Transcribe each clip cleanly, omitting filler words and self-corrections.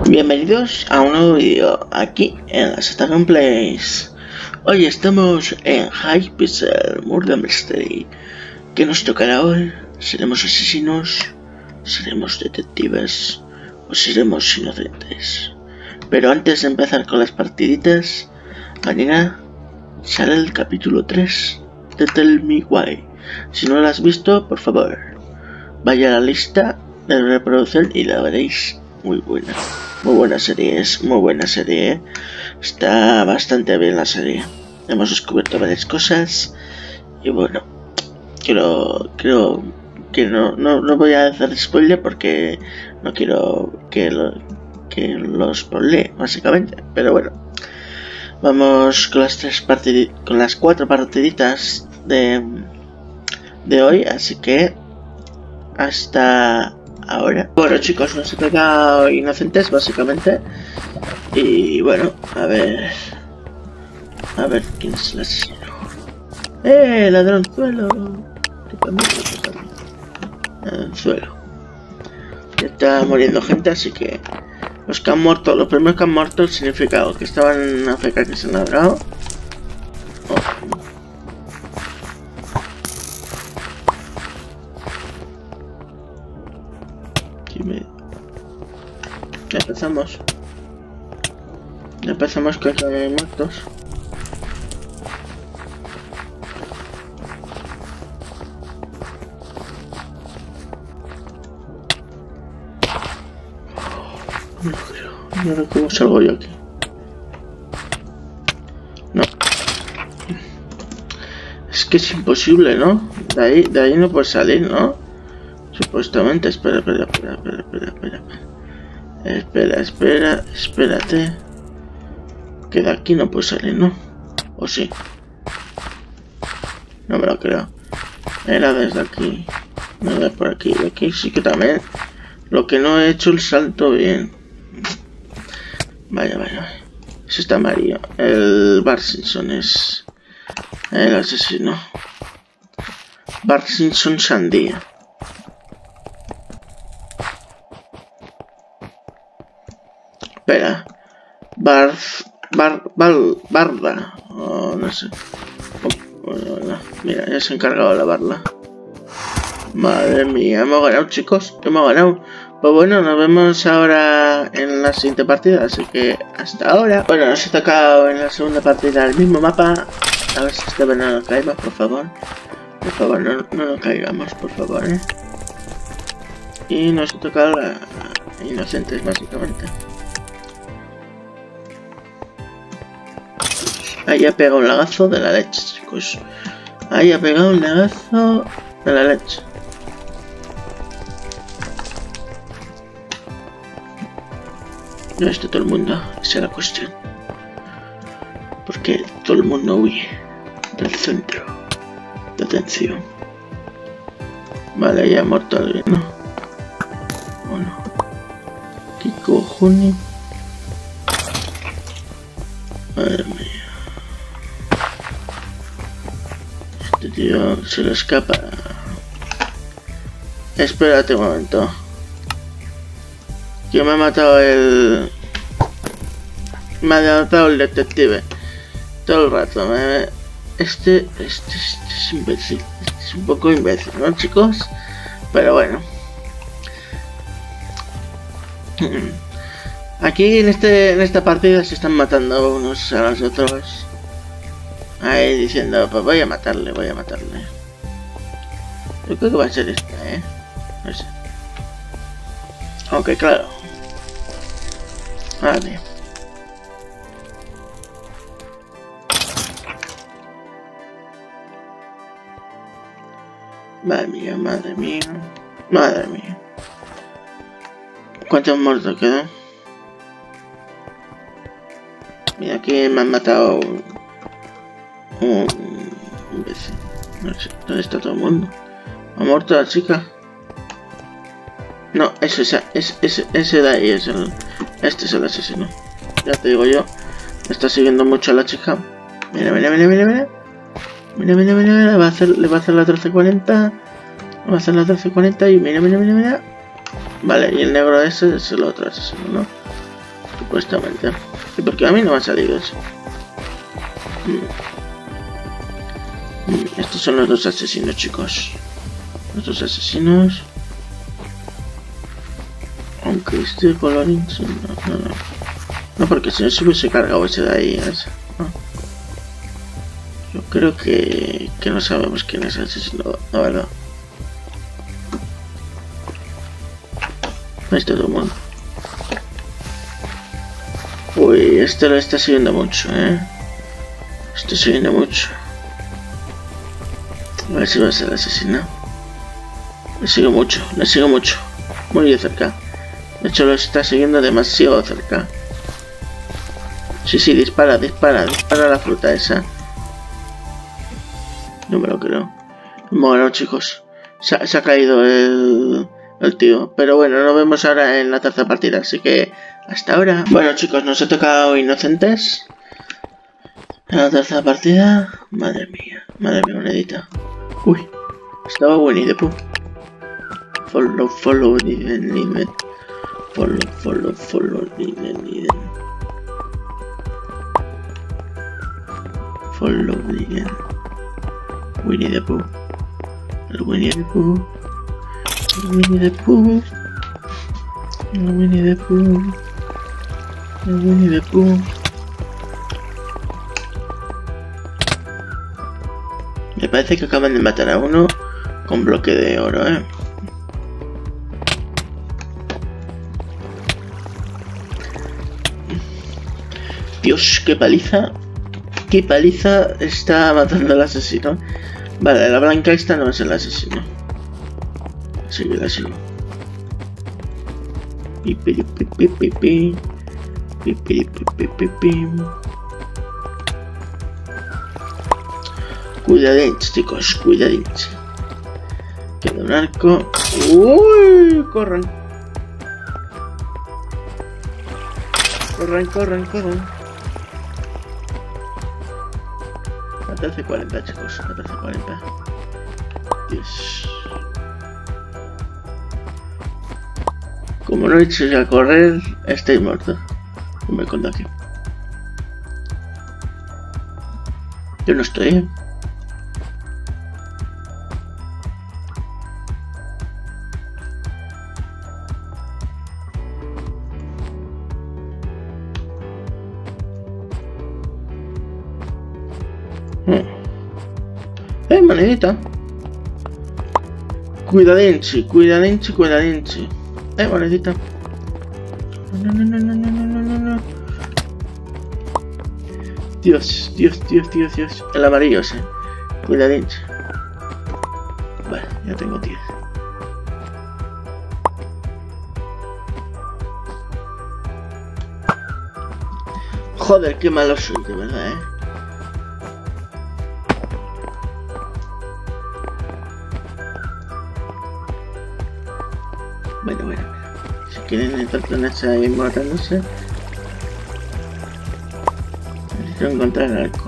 Bienvenidos a un nuevo vídeo aquí en la Seta Gameplays. Hoy estamos en Hypixel Murder Mystery. ¿Qué nos tocará hoy? ¿Seremos asesinos? ¿Seremos detectives? ¿O seremos inocentes? Pero antes de empezar con las partiditas, mañana sale el capítulo 3 de Tell Me Why. Si no lo has visto, por favor, vaya a la lista de reproducción y la veréis. Muy buena serie, es muy buena serie, está bastante bien la serie. Hemos descubierto varias cosas y bueno, creo que no voy a hacer spoiler porque no quiero que lo spoilee básicamente, pero bueno, vamos con las 4 partiditas de hoy, así que hasta ahora. Bueno chicos, nos he pegado inocentes básicamente. Y bueno, a ver quién es el asesino. Ladronzuelo. Ladronzuelo. Ya está muriendo gente, así que los que han muerto, los primeros que han muerto significa que estaban en África, que se han ladrado. Ya empezamos con los muertos. No creo. ¿Y ahora cómo salgo yo aquí? No. Es que es imposible, ¿no? De ahí no puedes salir, ¿no? Supuestamente. Espérate. Que de aquí no puede salir, ¿no? ¿O sí? No me lo creo. Era desde aquí. No de por aquí. De aquí sí que también. Lo que no he hecho el salto bien. Vaya. Eso está amarillo. El Bart Simpson es el asesino. Bart Simpson Sandía. Espera. Barda. Oh, no sé. Mira, ya se ha encargado de lavarla. Madre mía, hemos ganado, chicos. Hemos ganado. Pues bueno, nos vemos ahora en la siguiente partida. Así que hasta ahora. Bueno, nos ha tocado en la segunda partida el mismo mapa. A ver si esta vez no nos caemos, por favor. Por favor, no nos caigamos, por favor, Y nos ha tocado a inocentes, básicamente. Ahí ha pegado un lagazo de la leche, chicos. Ahí ha pegado un lagazo de la leche. No está todo el mundo, esa es la cuestión. Porque todo el mundo huye del centro de atención. Vale, ya ha muerto alguien, ¿no? ¿O no? ¿Qué cojones? Madre mía. Este tío se le escapa. Espérate un momento. Que me ha matado me ha matado el detective. Todo el rato. Este es imbécil. Este es un poco imbécil, ¿no, chicos? Pero bueno. Aquí en esta partida se están matando unos a los otros. Ahí diciendo, pues voy a matarle. Yo creo que va a ser esta, no sé. Aunque claro. Vale. Madre mía. ¿Cuántos muertos quedan? Mira, aquí me han matado un imbécil. No sé, ¿dónde está todo el mundo? ¿Ha muerto la chica? No, ese de ahí es este es el asesino. Ya te digo yo. Me está siguiendo mucho a la chica. Mira. Le va a hacer la 1340. Va a hacer la 1340 y mira. Vale, y el negro ese es el otro asesino, ¿no? Supuestamente. ¿Y por qué a mí no me ha salido eso? Estos son los dos asesinos, chicos. Los dos asesinos. Aunque este colorín... No. No, porque si no se hubiese cargado ese de ahí. Ese. No. Yo creo que no sabemos quién es el asesino, la verdad. Ahí está todo el mundo. Uy, este lo está siguiendo mucho, Está siguiendo mucho. A ver si va a ser el asesino. Le sigo mucho. Muy de cerca. De hecho, lo está siguiendo demasiado cerca. Sí, dispara la fruta esa. No me lo creo. Bueno, chicos. Se ha caído el tío. Pero bueno, nos vemos ahora en la tercera partida. Así que hasta ahora. Bueno, chicos, nos ha tocado inocentes. En la tercera partida. Madre mía, monedita. Uy, estaba Winnie the Pooh. Follow, Niden. Follow, Niden. Follow, Niden. Winnie the Pooh. El Winnie the Pooh. El Winnie the Pooh. El Winnie the Pooh. El Winnie the Pooh. Me parece que acaban de matar a uno con bloque de oro, Dios, qué paliza. Qué paliza está matando al asesino. Vale, la blanca esta no es el asesino. Así que la sigo. Cuidadín, chicos, cuidadín. Queda un arco. ¡Uy! Corran. Corran. 14:40, chicos. 14:40. Dios. Como no he hecho ya correr, estoy muerto. No me contagio. Yo no estoy, monedita. Cuidadinchi. Monedita. No. Dios. El amarillo ese. Cuidadinchi. Vale, ya tengo 10. Joder, qué malo soy, de verdad, Bueno. Si quieren entretenerse ahí matándose, necesito encontrar el arco.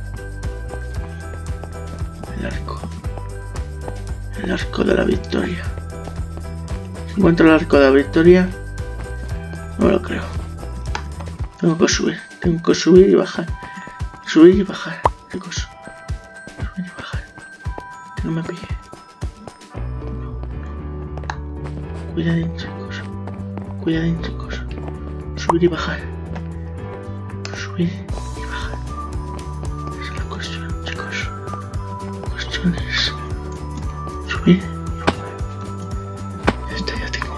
El arco de la victoria. Si encuentro el arco de la victoria, no me lo creo. Tengo que subir y bajar. Chicos. Subir y bajar. Que no me pille. Cuidadín, chicos. Subir y bajar. Esa es la cuestión, chicos. La cuestión es subir y bajar. Ya está, ya tengo.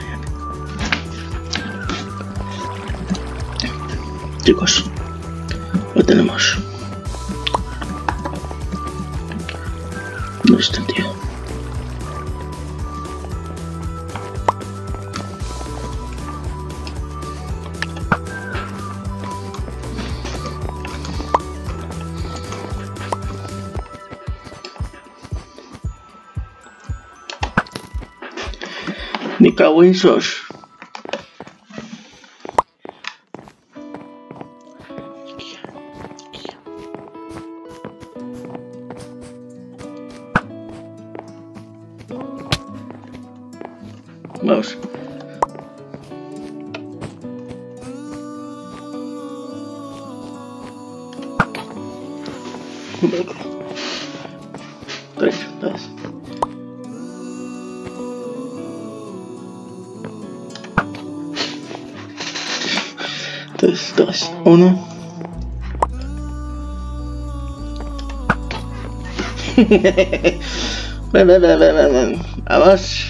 Chicos, lo tenemos. ¿Dónde está el tío? Me cago en sos. Vamos. 3, 2. 3, 2, 1. Ven. Vamos.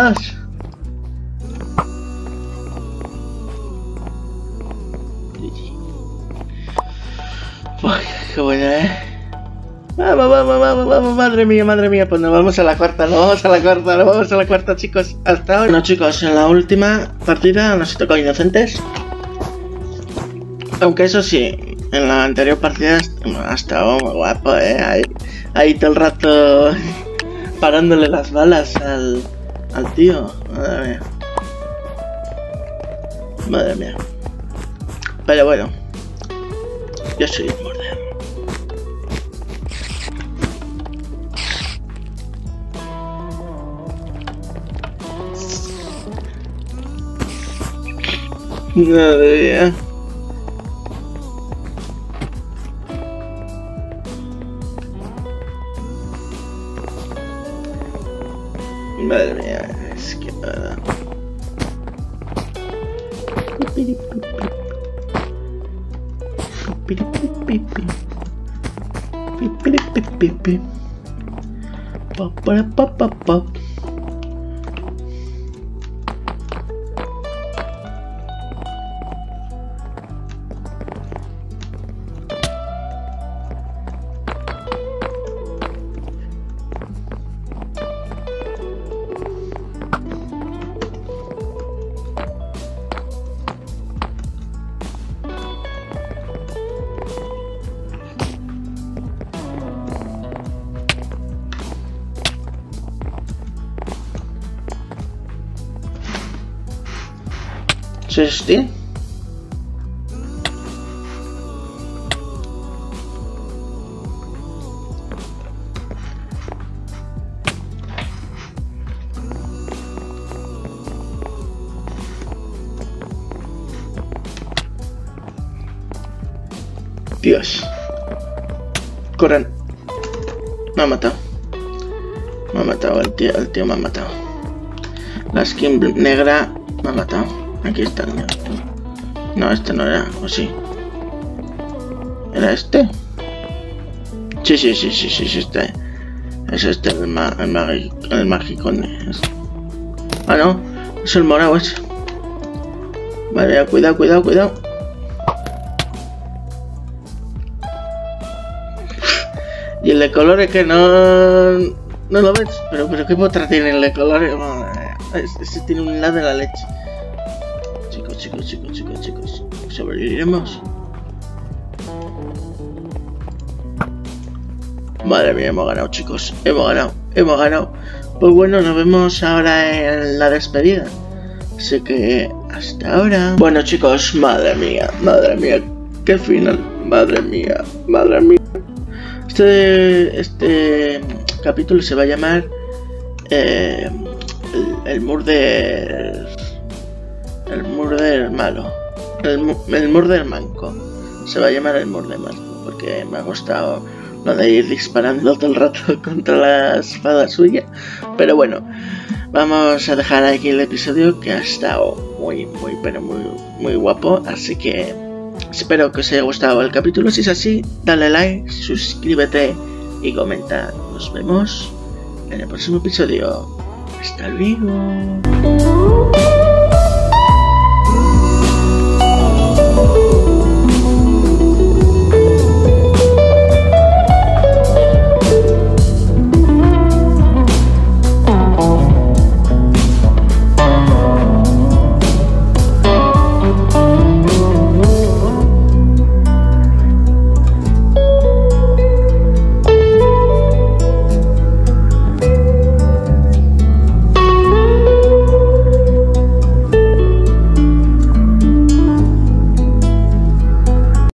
Uy, qué buena, Vamos, madre mía, pues nos vamos a la cuarta, chicos. Hasta ahora. Bueno, chicos, en la última partida nos tocó inocentes. Aunque eso sí, en la anterior partida ha estado muy guapo, ahí todo el rato parándole las balas al tío. Madre mía. Pero bueno, yo soy el Mordem. Madre mía. Madre mía, es que nada. ¿Sí, sí? Dios. Corran. Me ha matado. El tío me ha matado. La skin negra me ha matado. Aquí está el negro. No, este no era, o sí. ¿Era este? Sí, este. Es este, el magicone. Ah, no, es el morado ese. Vale, cuidado. Y el de colores que no lo ves, pero qué potra tiene el de colores. Este tiene un lado de la leche. Chicos, sobreviviremos. Madre mía, hemos ganado, chicos. Hemos ganado. Pues bueno, nos vemos ahora en la despedida. Así que hasta ahora. Bueno, chicos, madre mía, qué final. Madre mía. Este capítulo se va a llamar el Murder malo. El Murder manco. Se va a llamar el Murder manco. Porque me ha gustado lo de ir disparando todo el rato contra la espada suya. Pero bueno, vamos a dejar aquí el episodio, que ha estado muy guapo. Así que espero que os haya gustado el capítulo. Si es así, dale like, suscríbete y comenta. Nos vemos en el próximo episodio. Hasta luego.